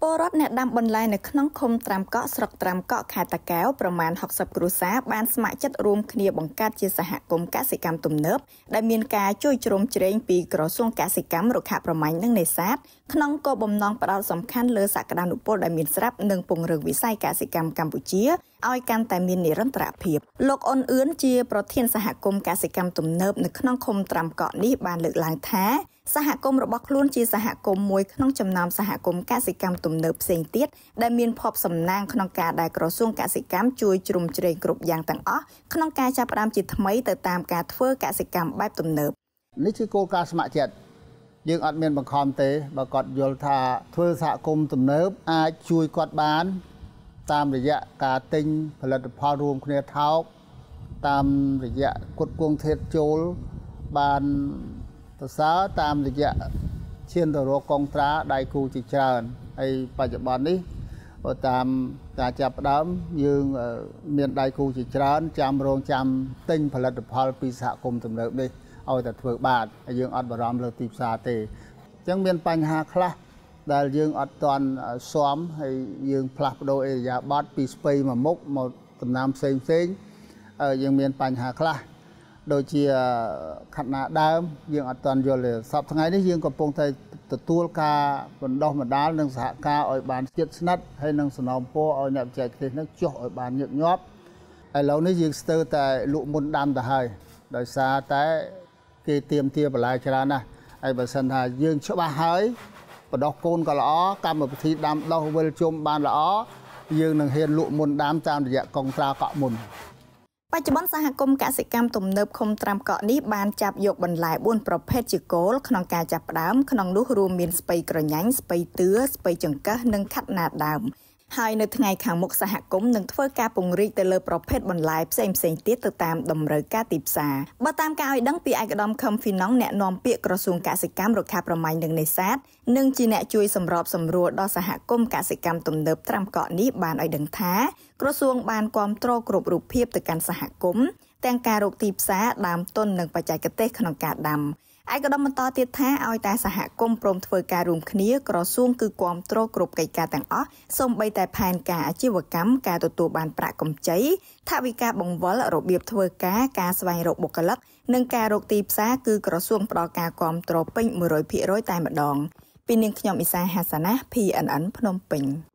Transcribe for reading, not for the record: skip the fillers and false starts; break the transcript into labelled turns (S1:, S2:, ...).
S1: ពលរដ្ឋអ្នកដាំបន្លែនៅក្នុងឃុំត្រាំកក់ស្រុកត្រាំកក់ខេត្តតាកែវប្រមាណ60គ្រួសារបានស្ម័គ្រចិត្តរួមគ្នាបង្កើតជាសហគមន៍កសិកម្មទំនើបដែលមានការជួយជ្រោមជ្រែងពីក្រសួងកសិកម្មរុក្ខាប្រមាញ់និងនេសាទក្នុងគោលបំណងផ្ដោតសំខាន់លើសក្តានុពលដែលមានស្រាប់និងពង្រឹងវិស័យកសិកម្មកម្ពុជាឲ្យកាន់តែមាននិរន្តរភាពលោកអ៊ុនអឿនជាប្រធានសហគមន៍កសិកម្មទំនើបនៅក្នុងឃុំត្រាំកក់នេះបានលើកឡើងថាសហគមន៍របស់ខ្លួនជាសហគមន៍មួយក្នុងចំណោមសហគមន៍កសិកម្មទំនើបផ្សេងទៀតដែលមានភ័ព្វសំណាងក្នុងការដែលក្រសួងកសិកម្មជួយជ្រោមជ្រែងគ្រប់យ៉ាងទាំងអស់ក្នុងការចាប់ផ្ដើមជាថ្មីទៅតាមការធ្វើកសិកម្មបែបទំនើប
S2: នេះជាគោលការណ៍ស្ម័គ្រចិត្តយើងអត់មានបង្ខំទេបើគាត់យល់ថាធ្វើសហគមន៍ទំនើបអាចជួយគាត់បានតាមរយៈការទិញផលិតផលរួមគ្នាថោកតាមរយៈគុតគងធាតុចូលបានប្រសើរតាមរយៈឈានទៅរកកងត្រាដៃគូជាច្រើនហើយបច្ចុប្បន្ននេះតាមការចាប់ផ្ដើមយើងមានដៃគូជាច្រើនចាំរងចាំទិញផលិតផលពីសហគមន៍ទំនើបនេះឲ្យតែធ្វើបានហើយយើងអត់បារម្ភលើទីផ្សារទេអញ្ចឹងមានបញ្ហាខ្លះដែលយើងអត់ទាន់ស៊ាំហើយយើងផ្លាស់ប្ដូរអេរយាប័តពីស្ពៃមួយមុខមកដំណាំផ្សេងយើងមានបញ្ហាខ្លះដូចជាខណៈដើមយើងអត់ទាន់យល់ទេសប្តាហ៍ថ្ងៃនេះយើងកំពុងតែទទួលការបណ្ដុះបណ្ដាលនិងសហការឲ្យបានជិតស្និទ្ធហើយនឹងសំណូមពរឲ្យអ្នកបច្ចេកទេសនឹងចុះឲ្យបានញឹកញាប់ឥឡូវនេះយើងស្ទើរតែលក់មុនដាំទៅហើយដោយសារតែគេទៀមទាបន្លែច្រើនណាស់ហើយបើសិនថាយើងច្បាស់ហើយបដោះកូនក៏ល្អកម្មវិធីដាំដុះវិលជុំបានល្អយើងនឹងហ៊ានលក់មុនដាំតាមរយៈកងត្រាកក់មុន
S1: បច្ចុប្បន្នសហគមន៍កសិកម្មទំនើបឃុំត្រាំកក់នេះបានចាប់យកបន្លែ4ប្រភេទជាគោលក្នុងការចាប់ផ្ដើមក្នុងនោះរួមមានស្ពៃក្រញាញ់ស្ពៃទឿស្ពៃចង្កឹះនិងខាត់ណាដើមហើយនៅថ្ងៃខាងមុខសហគមន៍នឹងធ្វើការពង្រីកទៅលើប្រភេទបន្លែផ្សេងទៀតទៅតាមតម្រូវការទីផ្សារបើតាមការឲ្យដឹងពីឯកឧត្តមខឹមហ្វីណុងអ្នកនាំពាក្យក្រសួងកសិកម្មរុក្ខាប្រមាញ់និងនេសាទនិងជាអ្នកជួយសម្របសម្រួលដល់សហគមន៍កសិកម្មទំនើបត្រាំកក់នេះបានឲ្យដឹងថាក្រសួងបានគាំទ្រគ្រប់រូបភាពទៅកាន់សហគមន៍ទាំងការរកទីផ្សារដើមទុននិងបច្ចេកទេសក្នុងការដាំឯកឧត្តមបន្តទៀតថាឲ្យតែសហគមន៍ព្រមធ្វើការរួមគ្នាក្រសួងគឺគាំទ្រគ្រប់កិច្ចការទាំងអស់សូម្បីតែផែនការអាជីវកម្មការទទួលបានប្រាក់កម្ចីថវិកាបង្វិលរបៀបធ្វើការស្វែងរកបុគ្គលិកនិងការរកទីផ្សារគឺក្រសួងផ្ដល់ការគាំទ្រពេញ 100% តែម្ដងពីនាងខ្ញុំអ៊ីសាហាសាណា PNN ភ្នំពេញ